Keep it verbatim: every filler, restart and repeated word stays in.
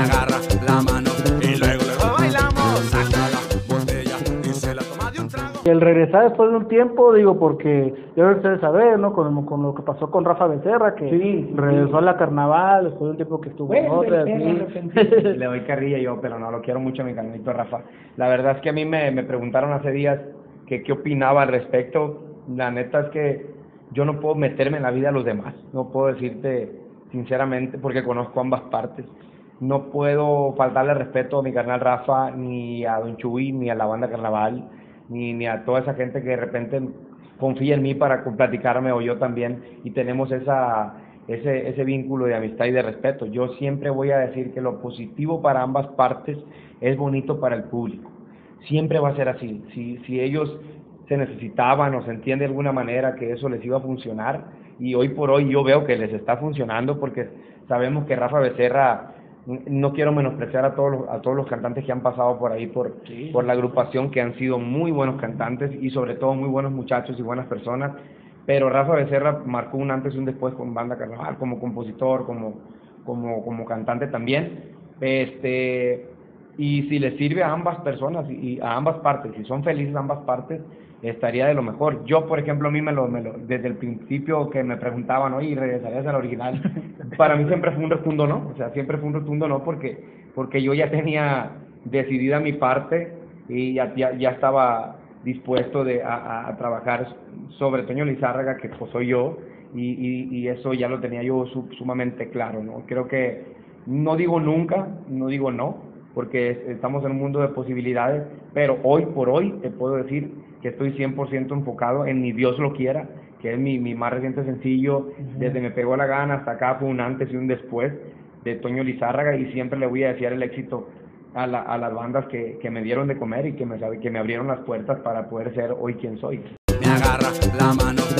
agarra la mano y luego luego bailamos, saca la botella y se la toma de un trago. El regresar después de un tiempo, digo, porque yo creo que ustedes saben, ¿no? Con, con lo que pasó con Rafa Becerra, que Sí, regresó sí. a la Carnaval después de un tiempo que estuvo Bueno, en otra. Becerra, así. le doy carrilla yo, pero no, lo quiero mucho a mi carnalito Rafa. La verdad es que a mí me, me preguntaron hace días que qué opinaba al respecto. La neta es que yo no puedo meterme en la vida de los demás, no puedo decirte sinceramente porque conozco ambas partes. No puedo faltarle respeto a mi carnal Rafa, ni a Don Chuy, ni a la banda Carnaval, ni, ni a toda esa gente que de repente confía en mí para platicarme, o yo también, y tenemos esa, ese, ese vínculo de amistad y de respeto. Yo siempre voy a decir que lo positivo para ambas partes es bonito para el público. Siempre va a ser así. Si, si ellos se necesitaban o se entiende de alguna manera que eso les iba a funcionar, y hoy por hoy yo veo que les está funcionando porque sabemos que Rafa Becerra, no quiero menospreciar a todos los, a todos los cantantes que han pasado por ahí, por, Sí. por la agrupación, que han sido muy buenos cantantes y sobre todo muy buenos muchachos y buenas personas, pero Rafa Becerra marcó un antes y un después con Banda Carnaval, como compositor, como, como, como cantante también, este, y si le sirve a ambas personas y, y a ambas partes, si son felices ambas partes, estaría de lo mejor. Yo, por ejemplo, a mí me lo, me lo desde el principio que me preguntaban, oye, ¿regresarías al original? Para mí siempre fue un rotundo no, o sea, siempre fue un rotundo no, porque, porque yo ya tenía decidida mi parte y ya, ya, ya estaba dispuesto de, a, a trabajar sobre Toño Lizárraga, que pues soy yo, y, y, y eso ya lo tenía yo su, sumamente claro, ¿no? Creo que no digo nunca, no digo no, porque estamos en un mundo de posibilidades, pero hoy por hoy te puedo decir que estoy cien por ciento enfocado en Ni Dios lo quiera, que es mi, mi más reciente sencillo. Uh-huh. Desde Me Pegó la Gana hasta acá fue un antes y un después de Toño Lizárraga, y siempre le voy a desear el éxito a, la, a las bandas que, que me dieron de comer y que me, que me abrieron las puertas para poder ser hoy quien soy. Me agarra la mano